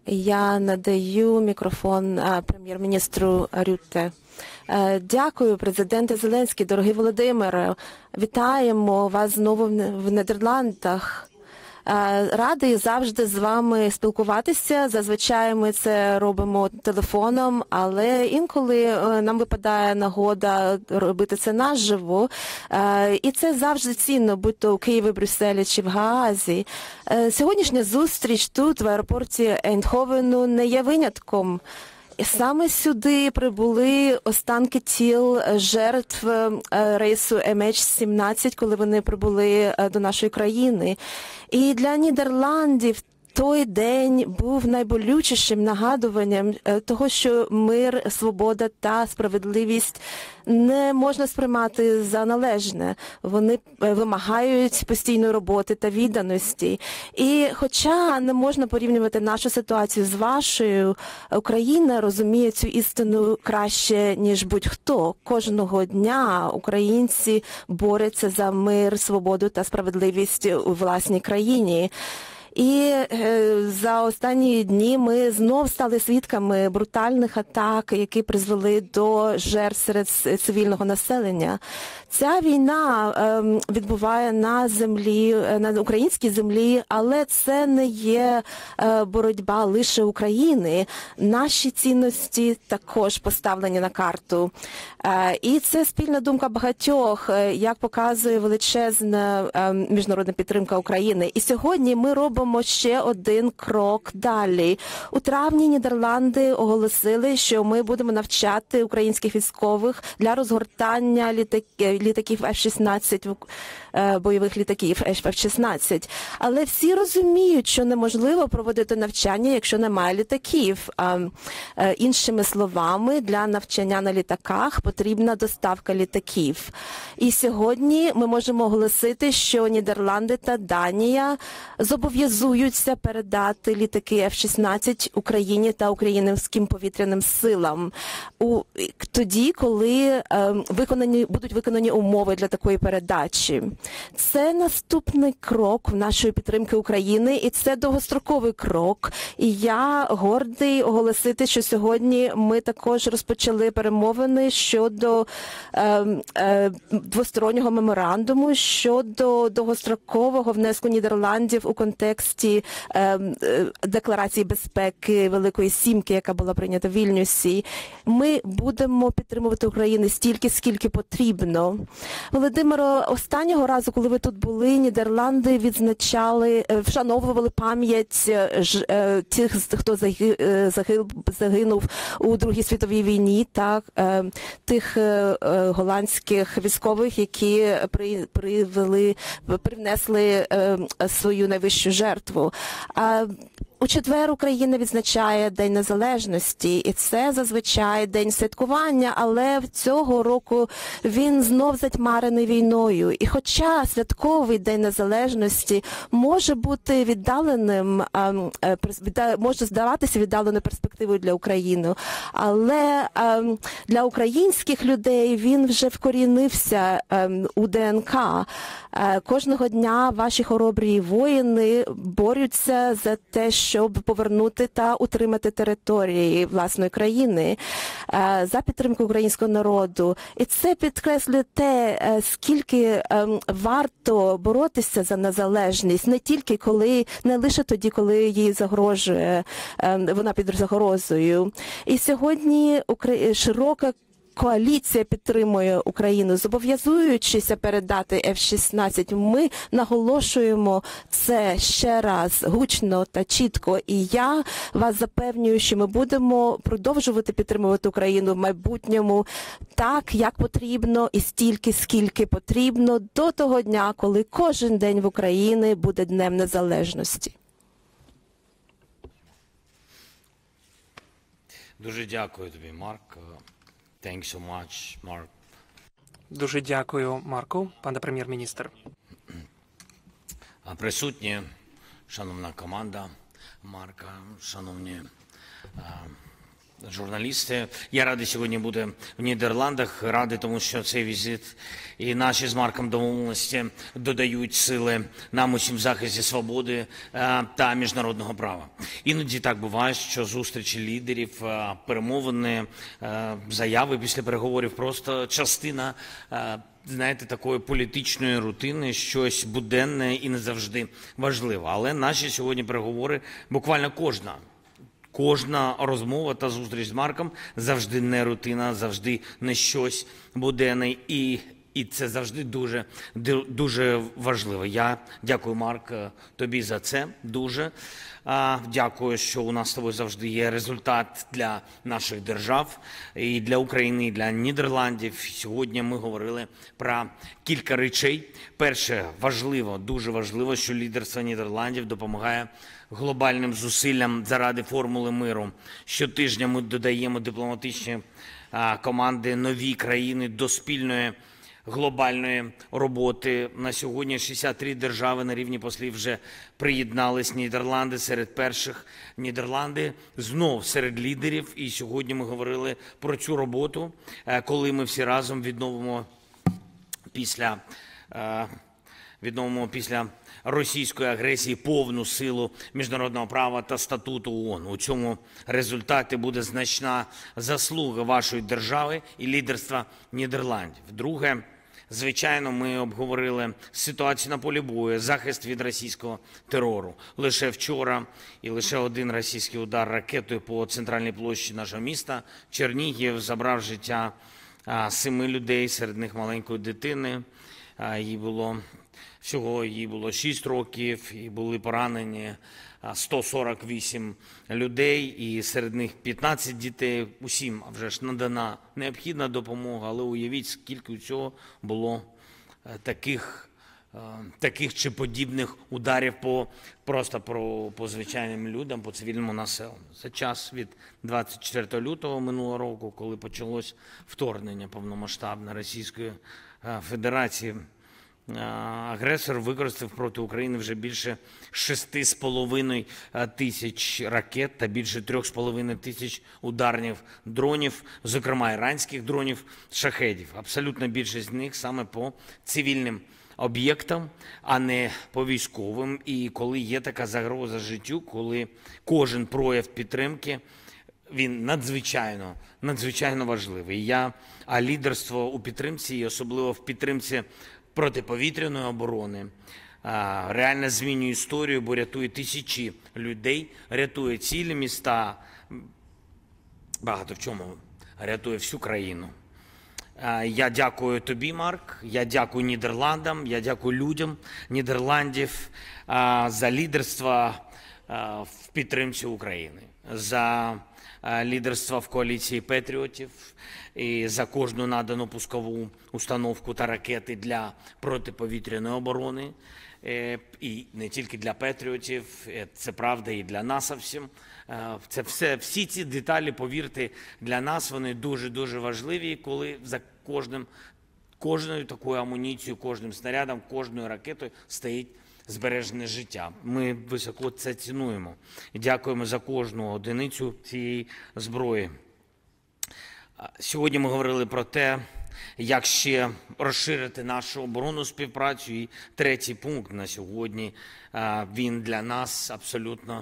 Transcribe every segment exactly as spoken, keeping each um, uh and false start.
Я надаю мікрофон прем'єр-міністру Рютте. Дякую, президенте Зеленський, дорогий Володимире. Вітаємо вас знову в Нідерландах. Радий завжди з вами спілкуватися. Зазвичай ми це робимо телефоном, але інколи нам випадає нагода робити це наживо. І це завжди цінно, будь то у Києві, Брюсселі чи в Гаазі. Сьогоднішня зустріч тут, в аеропорті Ейндховену, не є винятком. Саме сюди прибули останки тіл жертв рейсу ем ейч сімнадцять, коли вони прибули до нашої країни. І для Нідерландів той день був найболючішим нагадуванням того, що мир, свобода та справедливість не можна сприймати за належне. Вони вимагають постійної роботи та відданості. І хоча не можна порівнювати нашу ситуацію з вашою, Україна розуміє цю істину краще, ніж будь-хто. Кожного дня українці борються за мир, свободу та справедливість у власній країні. І за останні дні ми знов стали свідками брутальних атак, які призвели до жертв серед цивільного населення. Ця війна відбуває на землі, на українській землі, але це не є боротьба лише України. Наші цінності також поставлені на карту. І це спільна думка багатьох, як показує величезна міжнародна підтримка України. І сьогодні ми робимо ще один крок далі. У травні Нідерланди оголосили, що ми будемо навчати українських військових для розгортання літаків, літаків еф шістнадцять, бойових літаків еф шістнадцять. Але всі розуміють, що неможливо проводити навчання, якщо немає літаків. Іншими словами, для навчання на літаках потрібна доставка літаків. І сьогодні ми можемо оголосити, що Нідерланди та Данія зобов'язуються передати літаки еф шістнадцять Україні та українським повітряним силам. У, тоді, коли е, виконані, будуть виконані умови для такої передачі. Це наступний крок в нашої підтримки України, і це довгостроковий крок. І я гордий оголосити, що сьогодні ми також розпочали перемовини щодо е, е, двостороннього меморандуму, щодо довгострокового внеску Нідерландів у контексті е, е, Декларації безпеки Великої Сімки, яка була прийнята в Вільнюсі. Ми будемо підтримувати Україну стільки, скільки потрібно. Володимиро, останнього разу, коли ви тут були, Нідерланди відзначали, вшановували пам'ять тих, хто загинув у Другій світовій війні, та тих голландських військових, які привели, привнесли свою найвищу жертву. У четвер Україна відзначає День Незалежності, і це зазвичай день святкування, але цього року він знов затьмарений війною. І хоча святковий День Незалежності може бути віддаленим, може здаватися віддаленою перспективою для України, але для українських людей він вже вкорінився у ДНК. Кожного дня ваші хоробрі воїни борються за те, щоб повернути та утримати території власної країни, за підтримку українського народу. І це підкреслює те, скільки варто боротися за незалежність, не тільки коли, не лише тоді, коли їй загрожує, вона під загрозою. І сьогодні широка коаліція підтримує Україну, зобов'язуючися передати еф шістнадцять. Ми наголошуємо це ще раз гучно та чітко. І я вас запевнюю, що ми будемо продовжувати підтримувати Україну в майбутньому так, як потрібно і стільки, скільки потрібно до того дня, коли кожен день в Україні буде Днем Незалежності. Дуже дякую тобі, Марк. Thanks so much, Mark. Дуже дякую, Марку, пане прем'єр-міністр. Присутні, шановна команда Марка, шановні журналісти. Я радий сьогодні бути в Нідерландах. Радий, тому що цей візит і наші з Марком домовленості додають сили нам усім в захисті свободи е, та міжнародного права. Іноді так буває, що зустрічі лідерів, е, перемовини, е, заяви після переговорів просто частина, е, знаєте, такої політичної рутини, щось буденне і не завжди важливе. Але наші сьогодні переговори, буквально кожна, Кожна розмова та зустріч з Марком завжди не рутина, завжди не щось буденне, і, і це завжди дуже, дуже важливо. Я дякую, Марк, тобі за це дуже. Дякую, що у нас з тобою завжди є результат для наших держав, і для України, і для Нідерландів. Сьогодні ми говорили про кілька речей. Перше, важливо, дуже важливо, що лідерство Нідерландів допомагає глобальним зусиллям заради формули миру. Щотижня ми додаємо дипломатичні а, команди, нові країни до спільної глобальної роботи. На сьогодні шістдесят три держави на рівні послів вже приєднались. Нідерланди серед перших. Нідерланди знов серед лідерів. І сьогодні ми говорили про цю роботу, коли ми всі разом відновимо після відновимо після російської агресії повну силу міжнародного права та статуту ООН. У цьому результаті буде значна заслуга вашої держави і лідерства Нідерландів. Друге, звичайно, ми обговорили ситуацію на полі бою, захист від російського терору. Лише вчора і лише один російський удар ракетою по центральній площі нашого міста Чернігів забрав життя семи людей, серед них маленької дитини. Їй було Всього їй було шість років, і були поранені сто сорок вісім людей, і серед них п'ятнадцять дітей. Усім вже ж надана необхідна допомога, але уявіть, скільки цього було таких, таких чи подібних ударів по, просто по, по звичайним людям, по цивільному населенню. За час від двадцять четвертого лютого минулого року, коли почалось вторгнення повномасштабне Російської Федерації, агресор використав проти України вже більше шести з половиною тисяч ракет та більше трьох з половиною тисяч ударних дронів, зокрема іранських дронів, шахедів. Абсолютна більшість з них саме по цивільним об'єктам, а не по військовим. І коли є така загроза життю, коли кожен прояв підтримки, він надзвичайно, надзвичайно важливий. Я, а лідерство у підтримці, і особливо в підтримці протиповітряної оборони, реально змінює історію, бо рятує тисячі людей, рятує цілі міста, багато в чому рятує всю країну. Я дякую тобі, Марк, я дякую Нідерландам, я дякую людям Нідерландів за лідерство в підтримці України, за лідерство в коаліції патріотів і за кожну надану пускову установку та ракети для протиповітряної оборони. І не тільки для патріотів, це правда і для нас всім. Це все, всі ці деталі, повірте, для нас вони дуже-дуже важливі, коли за кожним, кожною такою амуніцією, кожним снарядом, кожною ракетою стоїть збережене життя. Ми високо це цінуємо. І дякуємо за кожну одиницю цієї зброї. Сьогодні ми говорили про те, як ще розширити нашу оборонну співпрацю. І третій пункт на сьогодні, він для нас абсолютно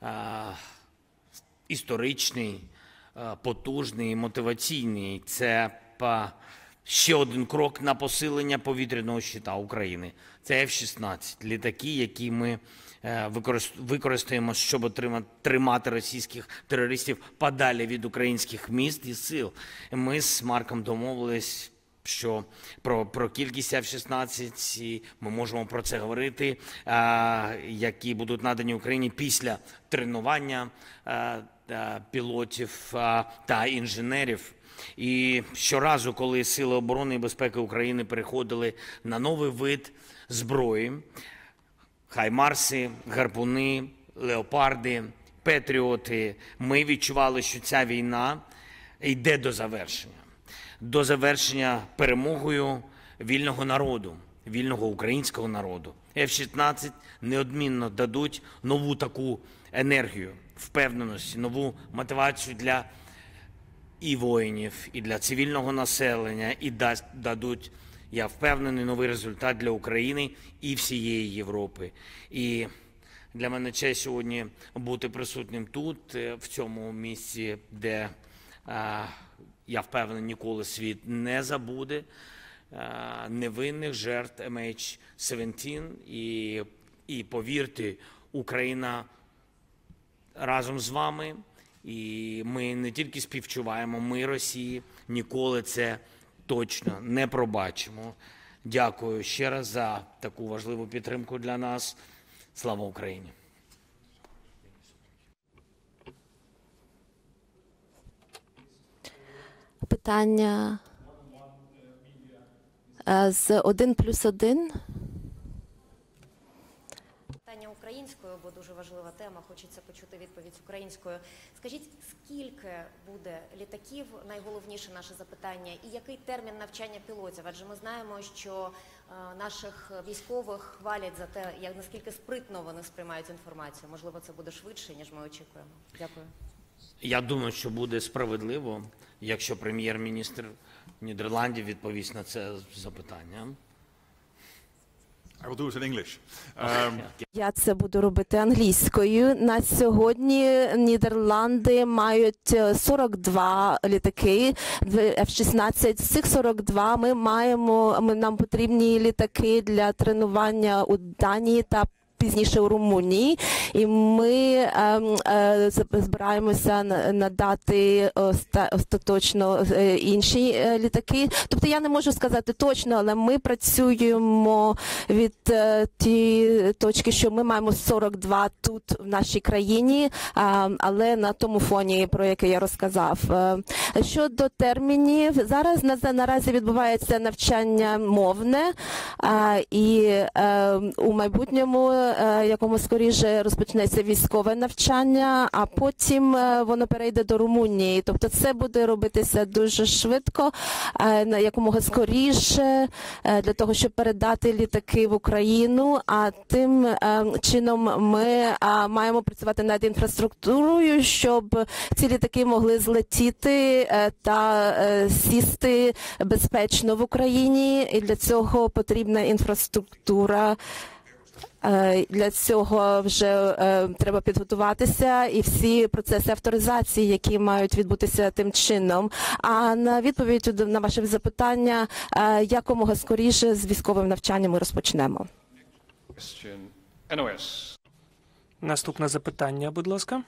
історичний, потужний, мотиваційний. Це ще один крок на посилення повітряного щита України. Це еф шістнадцять, літаки, які ми використаємо, щоб тримати російських терористів подалі від українських міст і сил. Ми з Марком домовились, що про, про кількість еф шістнадцять, і ми можемо про це говорити, а, які будуть надані Україні після тренування а, а, пілотів а, та інженерів. І щоразу, коли Сили оборони і безпеки України переходили на новий вид зброї, хаймарси, гарпуни, леопарди, патріоти, ми відчували, що ця війна йде до завершення. До завершення перемогою вільного народу, вільного українського народу. еф шістнадцять неодмінно дадуть нову таку енергію, впевненості, нову мотивацію для і воїнів, і для цивільного населення, і дасть, дадуть, я впевнений, новий результат для України і всієї Європи. І для мене честь сьогодні бути присутнім тут, в цьому місці, де, я впевнений, ніколи світ не забуде невинних жертв ем ейч сімнадцять. І, і повірте, Україна разом з вами. І ми не тільки співчуваємо, ми Росії ніколи це точно не пробачимо. Дякую ще раз за таку важливу підтримку для нас. Слава Україні! Питання з один плюс один. Питання українською, бо дуже важлива тема, хочеться почути відповідь українською. Скажіть, скільки буде літаків, найголовніше наше запитання, і який термін навчання пілотів? Адже ми знаємо, що е, наших військових хвалять за те, як наскільки спритно вони сприймають інформацію. Можливо, це буде швидше, ніж ми очікуємо. Дякую. Я думаю, що буде справедливо, якщо прем'єр-міністр Нідерландів відповість на це запитання. I will do it in English. Um, Я це буду робити англійською. На сьогодні Нідерланди мають сорок два літаки еф шістнадцять. З цих сорок два ми маємо, ми, нам потрібні літаки для тренування у Данії та пізніше у Румунії, і ми е, е, збираємося надати оста, остаточно інші літаки. Тобто я не можу сказати точно, але ми працюємо від е, тієї точки, що ми маємо сорок два тут в нашій країні, е, але на тому фоні, про який я розказав. Е, щодо термінів, зараз на, наразі відбувається навчання мовне, е, і е, у майбутньому якому скоріше розпочнеться військове навчання, а потім воно перейде до Румунії. Тобто це буде робитися дуже швидко, якомога скоріше, для того, щоб передати літаки в Україну, а тим чином ми маємо працювати над інфраструктурою, щоб ці літаки могли злетіти та сісти безпечно в Україні, і для цього потрібна інфраструктура. Для цього вже е, треба підготуватися і всі процеси авторизації, які мають відбутися тим чином. А на відповідь на ваше запитання, е, якомога скоріше з військовим навчанням ми розпочнемо. ен о ес. Наступне запитання, будь ласка.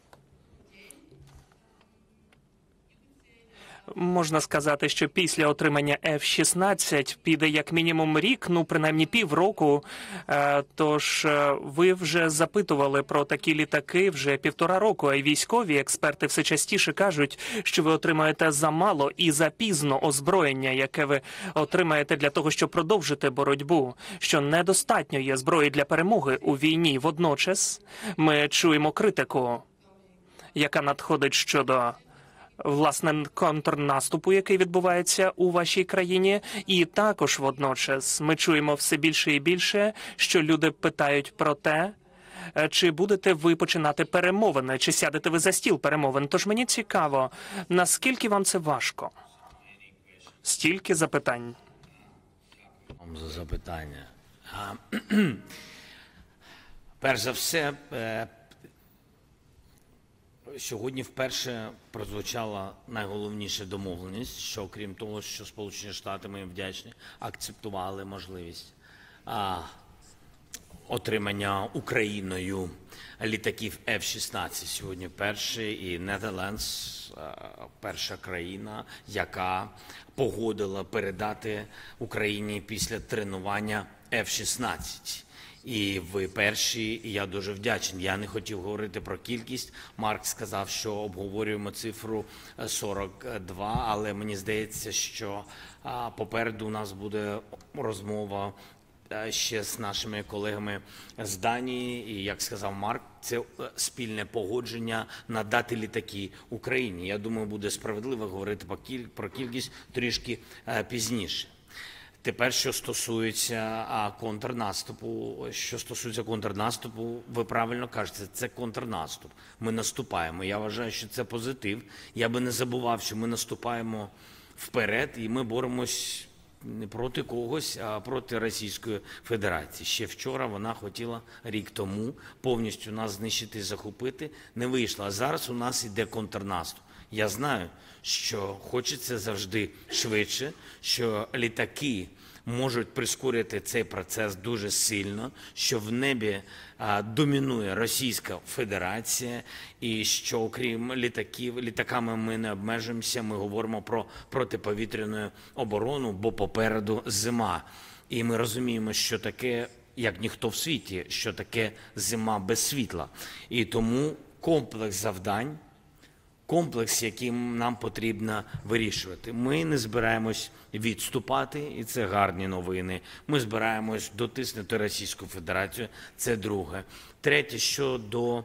Можна сказати, що після отримання еф шістнадцять піде як мінімум рік, ну принаймні півроку. Тож ви вже запитували про такі літаки вже півтора року, а й військові експерти все частіше кажуть, що ви отримаєте замало і запізно озброєння, яке ви отримаєте для того, щоб продовжити боротьбу, що недостатньо є зброї для перемоги у війні. Водночас ми чуємо критику, яка надходить щодо власне контрнаступу, який відбувається у вашій країні, і також водночас ми чуємо все більше і більше, що люди питають про те, чи будете ви починати перемовини, чи сядете ви за стіл перемовин. Тож мені цікаво, наскільки вам це важко? Стільки запитань. Вам за запитання. Перш за все, сьогодні вперше прозвучала найголовніша домовленість, що крім того, що Сполучені Штати, ми вдячні, акцептували можливість а, отримання Україною літаків еф шістнадцять. Сьогодні перший і Нідерландс, перша країна, яка погодила передати Україні після тренування еф шістнадцять. І ви перші, і я дуже вдячний. Я не хотів говорити про кількість. Марк сказав, що обговорюємо цифру сорок два, але мені здається, що а, попереду у нас буде розмова а, ще з нашими колегами з Данії. І, як сказав Марк, це спільне погодження надати літаки Україні. Я думаю, буде справедливо говорити про кількість трішки а, пізніше. Тепер, що стосується а, контрнаступу, що стосується контрнаступу, ви правильно кажете, це контрнаступ. Ми наступаємо. Я вважаю, що це позитив. Я би не забував, що ми наступаємо вперед, і ми боремось не проти когось, а проти Російської Федерації. Ще вчора вона хотіла, рік тому, повністю нас знищити і захопити. Не вийшло. А зараз у нас іде контрнаступ. Я знаю, що хочеться завжди швидше, що літаки можуть прискорити цей процес дуже сильно, що в небі а, домінує Російська Федерація і що окрім літаків, літаками ми не обмежуємося, ми говоримо про протиповітряну оборону, бо попереду зима. І ми розуміємо, що таке, як ніхто в світі, що таке зима без світла. І тому комплекс завдань, комплекс, яким нам потрібно вирішувати. Ми не збираємось відступати, і це гарні новини. Ми збираємось дотиснути Російську Федерацію, це друге. Третє, щодо,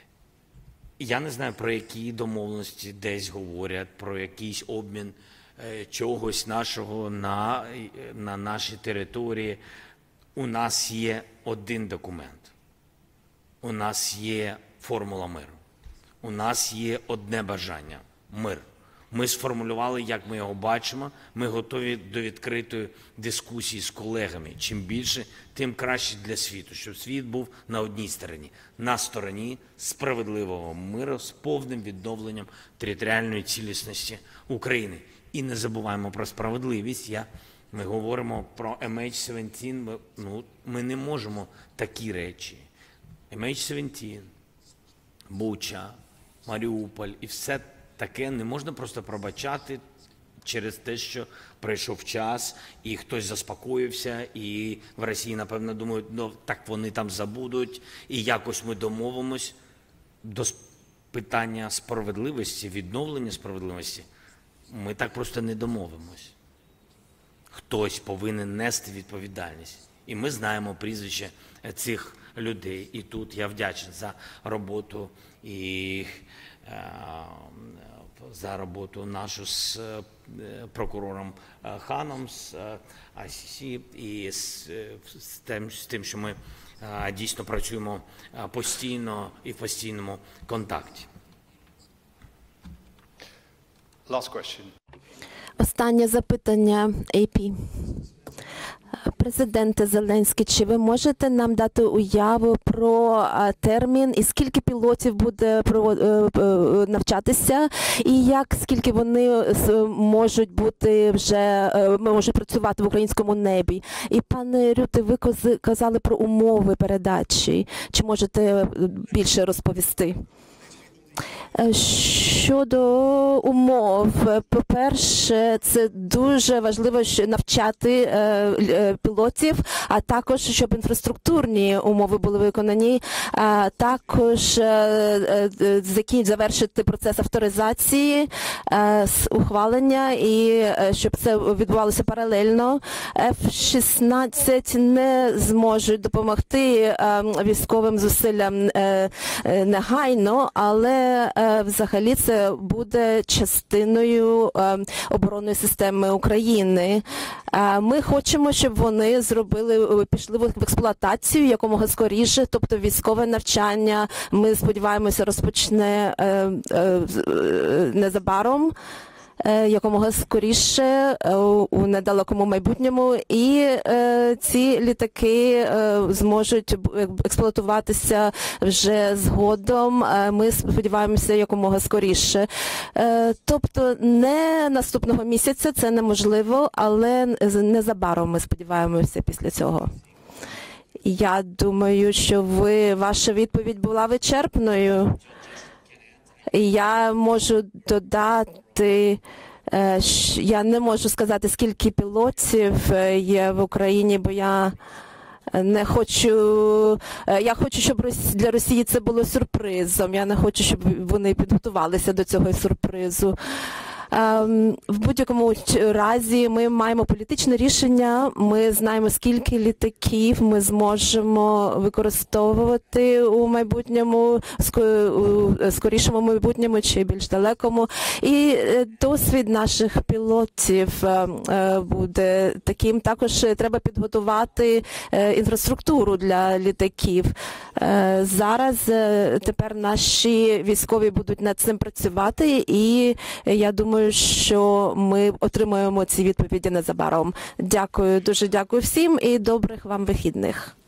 я не знаю, про які домовленості десь говорять, про якийсь обмін е, чогось нашого на, на нашій території. У нас є один документ. У нас є формула миру. У нас є одне бажання – мир. Ми сформулювали, як ми його бачимо. Ми готові до відкритої дискусії з колегами. Чим більше, тим краще для світу, щоб світ був на одній стороні. На стороні справедливого миру з повним відновленням територіальної цілісності України. І не забуваємо про справедливість. Я, ми говоримо про ем ейч сімнадцять. Ми, ну, ми не можемо такі речі. ем ейч сімнадцять, Буча, Маріуполь і все таке не можна просто пробачати через те, що прийшов час і хтось заспокоївся, і в Росії, напевно, думають, ну так вони там забудуть, і якось ми домовимось. До питання справедливості, відновлення справедливості, ми так просто не домовимось. Хтось повинен нести відповідальність. І ми знаємо прізвище цих людей. І тут я вдячний за роботу і е, за роботу нашу з е, прокурором е, Ханом, з е, ай сі сі і з, з, тим, з тим, що ми е, дійсно працюємо е, постійно і в постійному контакті. Last question. Останнє запитання, ей пі. Президенте Зеленський, чи ви можете нам дати уяву про а, термін і скільки пілотів буде про, е, е, навчатися, і як скільки вони з, можуть бути вже е, можуть працювати в українському небі? І пане Рюте, ви кози, казали про умови передачі. Чи можете більше розповісти? Щодо умов, по-перше, це дуже важливо навчати е, пілотів, а також, щоб інфраструктурні умови були виконані, а також е, е, завершити процес авторизації, е, ухвалення, і е, щоб це відбувалося паралельно. еф шістнадцять не зможуть допомогти е, військовим зусиллям е, е, негайно, але е, взагалі це буде частиною е, оборонної системи України. Е, ми хочемо, щоб вони зробили, пішли в експлуатацію якомога скоріше, тобто військове навчання, ми сподіваємося, розпочне е, е, незабаром, якомога скоріше у недалекому майбутньому, і е, ці літаки е, зможуть експлуатуватися вже згодом. Е, ми сподіваємося, якомога скоріше. Е, тобто не наступного місяця, це неможливо, але незабаром ми сподіваємося після цього. Я думаю, що ви, ваша відповідь була вичерпною. Я можу додати, я не можу сказати, скільки пілотів є в Україні, бо я не хочу, я хочу, щоб для Росії це було сюрпризом. Я не хочу, щоб вони підготувалися до цього сюрпризу. В будь-якому разі ми маємо політичне рішення, ми знаємо, скільки літаків ми зможемо використовувати у майбутньому, у скорішому майбутньому чи більш далекому. І досвід наших пілотів буде таким. Також треба підготувати інфраструктуру для літаків. Зараз тепер наші військові будуть над цим працювати, і я думаю, що ми отримаємо ці відповіді незабаром. Дякую, дуже дякую всім і добрих вам вихідних.